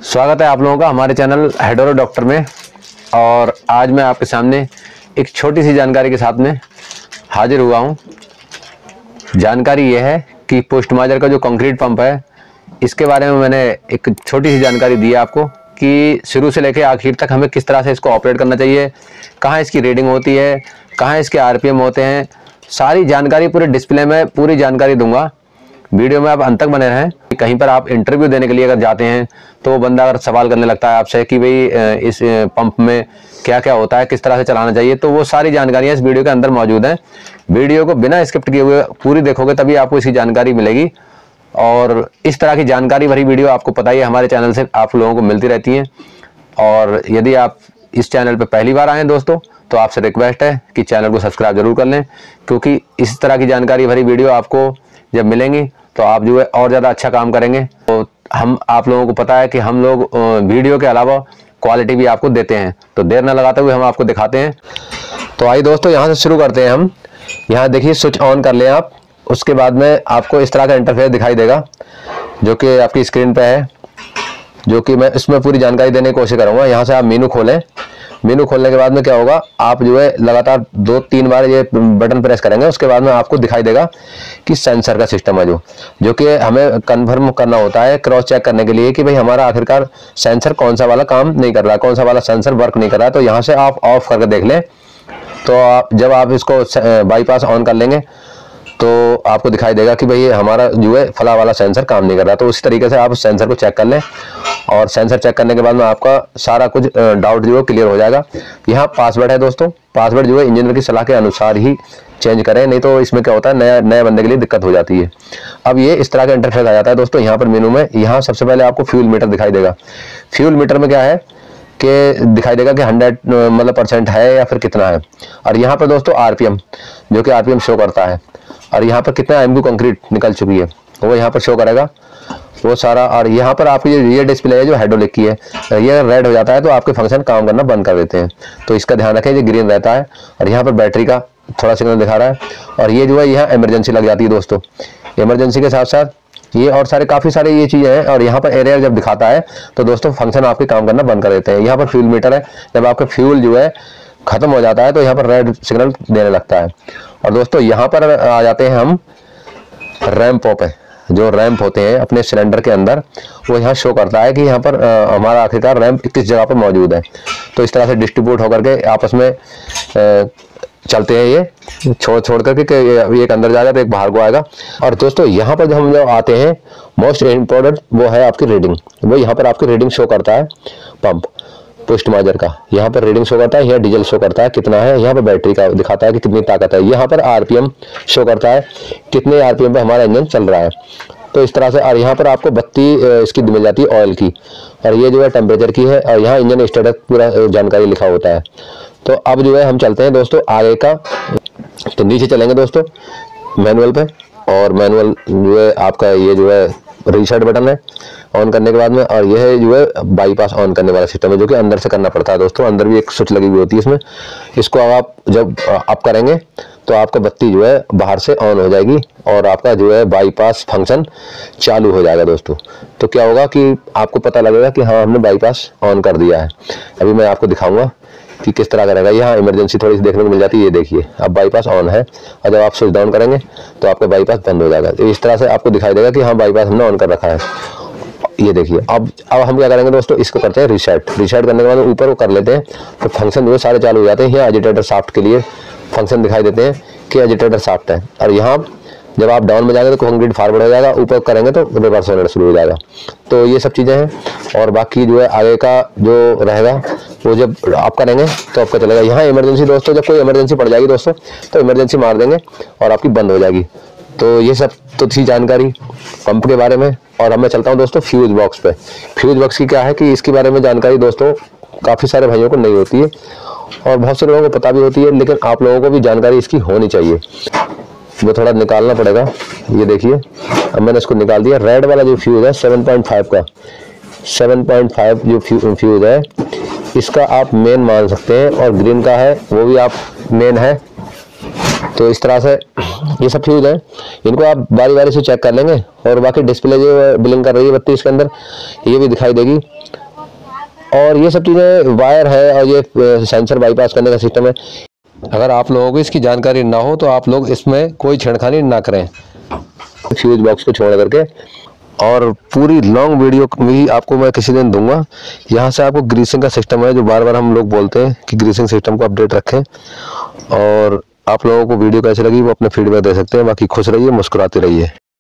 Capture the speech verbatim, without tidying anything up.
स्वागत है आप लोगों का हमारे चैनल हेडोरो डॉक्टर में। और आज मैं आपके सामने एक छोटी सी जानकारी के साथ में हाजिर हुआ हूं। जानकारी यह है कि पोस्टमाइजर का जो कंक्रीट पंप है, इसके बारे में मैंने एक छोटी सी जानकारी दी है आपको कि शुरू से लेकर आखिर तक हमें किस तरह से इसको ऑपरेट करना चाहिए, कहाँ इसकी रीडिंग होती है, कहाँ इसके आरपीएम होते हैं, सारी जानकारी पूरे डिस्प्ले में पूरी जानकारी दूंगा। वीडियो में आप अंत तक बने रहें। कहीं पर आप इंटरव्यू देने के लिए अगर जाते हैं तो वो बंदा अगर सवाल करने लगता है आपसे कि भाई इस पंप में क्या क्या होता है, किस तरह से चलाना चाहिए, तो वो सारी जानकारियां इस वीडियो के अंदर मौजूद हैं। वीडियो को बिना स्किप किए हुए पूरी देखोगे तभी आपको इसकी जानकारी मिलेगी। और इस तरह की जानकारी भरी वीडियो आपको पता ही है हमारे चैनल से आप लोगों को मिलती रहती है। और यदि आप इस चैनल पर पहली बार आए दोस्तों तो आपसे रिक्वेस्ट है कि चैनल को सब्सक्राइब जरूर कर लें, क्योंकि इस तरह की जानकारी भरी वीडियो आपको जब मिलेंगी तो आप जो है और ज़्यादा अच्छा काम करेंगे। तो हम आप लोगों को पता है कि हम लोग वीडियो के अलावा क्वालिटी भी आपको देते हैं, तो देर न लगाते हुए हम आपको दिखाते हैं। तो आइए दोस्तों यहाँ से शुरू करते हैं हम। यहाँ देखिए स्विच ऑन कर लें आप, उसके बाद में आपको इस तरह का इंटरफेस दिखाई देगा जो कि आपकी स्क्रीन पे है, जो कि मैं इसमें पूरी जानकारी देने की कोशिश करूँगा। यहाँ से आप मेनू खोलें। मेनू खोलने के बाद में क्या होगा, आप जो है लगातार दो तीन बार ये बटन प्रेस करेंगे, उसके बाद में आपको दिखाई देगा कि सेंसर का सिस्टम है जो जो कि हमें कन्फर्म करना होता है, क्रॉस चेक करने के लिए कि भाई हमारा आखिरकार सेंसर कौन सा वाला काम नहीं कर रहा है, कौन सा वाला सेंसर वर्क नहीं कर रहा है। तो यहाँ से आप ऑफ करके देख लें। तो आप जब आप इसको बाईपास ऑन कर लेंगे तो आपको दिखाई देगा कि भाई हमारा जो है फला वाला सेंसर काम नहीं कर रहा। तो उसी तरीके से आप सेंसर को चेक कर लें, और सेंसर चेक करने के बाद में आपका सारा कुछ डाउट जो है क्लियर हो जाएगा। यहाँ पासवर्ड है दोस्तों, पासवर्ड जो है इंजीनियर की सलाह के अनुसार ही चेंज करें, नहीं तो इसमें क्या होता है नया नए बंदे के लिए दिक्कत हो जाती है। अब ये इस तरह का इंटरफेस आ जाता है दोस्तों। यहाँ पर मेनू में यहाँ सबसे पहले आपको फ्यूल मीटर दिखाई देगा। फ्यूल मीटर में क्या है कि दिखाई देगा कि हंड्रेड मतलब परसेंट है या फिर कितना है। और यहाँ पर दोस्तों आरपीएम जो कि आरपीएम शो करता है, और यहाँ पर कितना एमक्यू कंक्रीट निकल चुकी है वो यहाँ पर शो करेगा वो सारा। और यहाँ पर आपकी ये डिस्प्ले है जो हाइड्रोलिक की है, ये रेड हो जाता है तो आपके फंक्शन काम करना बंद कर देते हैं, तो इसका ध्यान रखें। ये ग्रीन रहता है, और यहाँ पर बैटरी का थोड़ा सिग्नल दिखा रहा है। और ये जो है यहाँ इमरजेंसी लग जाती है दोस्तों। इमरजेंसी के साथ साथ ये और सारे काफ़ी सारे ये चीज़ें हैं। और यहाँ पर एरियर जब दिखाता है तो दोस्तों फंक्शन आपके काम करना बंद कर देते हैं। यहाँ पर फ्यूल मीटर है, जब आपका फ्यूल जो है खत्म हो जाता है तो यहाँ पर रेड सिग्नल देने लगता है। और दोस्तों यहाँ पर आ जाते हैं हम रैंप पे, जो रैंप होते हैं अपने सिलेंडर के अंदर, वो यहाँ शो करता है कि यहाँ पर आ, हमारा आखिरकार रैंप किस जगह पर मौजूद है। तो इस तरह से डिस्ट्रीब्यूट होकर के आपस में आ, चलते हैं, ये छोड़ छोड़ करके कि एक अंदर जाएगा तो एक बाहर को आएगा। और दोस्तों यहाँ पर जब हम जब आते हैं मोस्ट इम्पोर्टेंट वो है आपकी रीडिंग। वो यहाँ पर आपकी रीडिंग शो करता है पंप पोस्टमाइजर का, यहाँ पर रीडिंग शो करता है, यहाँ डीजल शो करता है कितना है, यहाँ पर बैटरी का दिखाता है कि कितनी ताकत है, यहाँ पर आरपीएम शो करता है कितने आरपीएम पे हमारा इंजन चल रहा है। तो इस तरह से। और यहाँ पर आपको बत्ती इसकी मिल जाती है ऑयल की, और ये जो है टेम्परेचर की है, और यहाँ इंजन स्टेटस पूरा जानकारी लिखा होता है। तो अब जो है हम चलते हैं दोस्तों आगे का। तो नीचे चलेंगे दोस्तों मैनुअल पे, और मैनुअल जो है आपका ये जो है रीसेट बटन है ऑन करने के बाद में। और यह जो है बाईपास ऑन करने वाला सिस्टम है जो कि अंदर से करना पड़ता है दोस्तों। अंदर भी एक स्विच लगी हुई होती है इसमें। इसको आप जब अप करेंगे तो आपका बत्ती जो है बाहर से ऑन हो जाएगी, और आपका जो है बाईपास फंक्शन चालू हो जाएगा दोस्तों। तो क्या होगा कि आपको पता लगेगा कि हाँ हमने बाईपास ऑन कर दिया है। अभी मैं आपको दिखाऊंगा कि किस तरह करेगा। यहाँ इमरजेंसी थोड़ी सी देखने को मिल जाती है, ये देखिए अब बाईपास ऑन है, और जब आप स्विच डाउन करेंगे तो आपका बाईपास बंद हो जाएगा। तो इस तरह से आपको दिखाई देगा कि हाँ बाईपास हमने ऑन कर रखा है। ये देखिए अब अब हम क्या करेंगे दोस्तों, इसको करते हैं रीसेट। रीसेट करने के बाद ऊपर को कर लेते हैं तो फंक्शन जो है सारे चालू हो जाते हैं। यहाँ एजिटेटर शाफ्ट के लिए फंक्शन दिखाई देते हैं कि एजिटेटर शाफ्ट है, और यहाँ जब आप डाउन में जाएंगे तो कंक्रीट फॉरवर्ड हो जाएगा, ऊपर करेंगे तो रिवर्स होना शुरू हो जाएगा। तो ये सब चीज़ें हैं। और बाकी जो है आगे का जो रहेगा वो जब आप करेंगे तो आपका चलेगा। यहाँ इमरजेंसी दोस्तों, जब कोई इमरजेंसी पड़ जाएगी दोस्तों तो इमरजेंसी मार देंगे और आपकी बंद हो जाएगी। तो ये सब तो थी जानकारी पंप के बारे में। और अब मैं चलता हूँ दोस्तों फ्यूज बॉक्स पे। फ्यूज बॉक्स की क्या है कि इसके बारे में जानकारी दोस्तों काफ़ी सारे भाइयों को नहीं होती है, और बहुत से लोगों को पता भी होती है, लेकिन आप लोगों को भी जानकारी इसकी होनी चाहिए। वो थोड़ा निकालना पड़ेगा। ये देखिए अब मैंने इसको निकाल दिया। रेड वाला जो फ्यूज है सेवन पॉइंट फाइव का, सेवन पॉइंट फाइव जो फ्यूज है इसका आप मेन मान सकते हैं, और ग्रीन का है वो भी आप मेन है। तो इस तरह से ये सब फ्यूज है, इनको आप बारी बारी से चेक कर लेंगे। और बाकी डिस्प्ले जो ब्लिंक कर रही है बत्ती इसके अंदर, ये भी दिखाई देगी। और ये सब चीज़ें वायर है और ये सेंसर बाईपास करने का सिस्टम है। अगर आप लोगों को इसकी जानकारी ना हो तो आप लोग इसमें कोई छेड़खानी ना करें फ्यूज बॉक्स को छोड़ करके। और पूरी लॉन्ग वीडियो भी आपको मैं किसी दिन दूंगा। यहाँ से आपको ग्रीसिंग का सिस्टम है, जो बार बार हम लोग बोलते हैं कि ग्रीसिंग सिस्टम को अपडेट रखें। और आप लोगों को वीडियो कैसी लगी वो अपने फीडबैक दे सकते हैं। बाकी खुश रहिए, मुस्कुराते रहिए।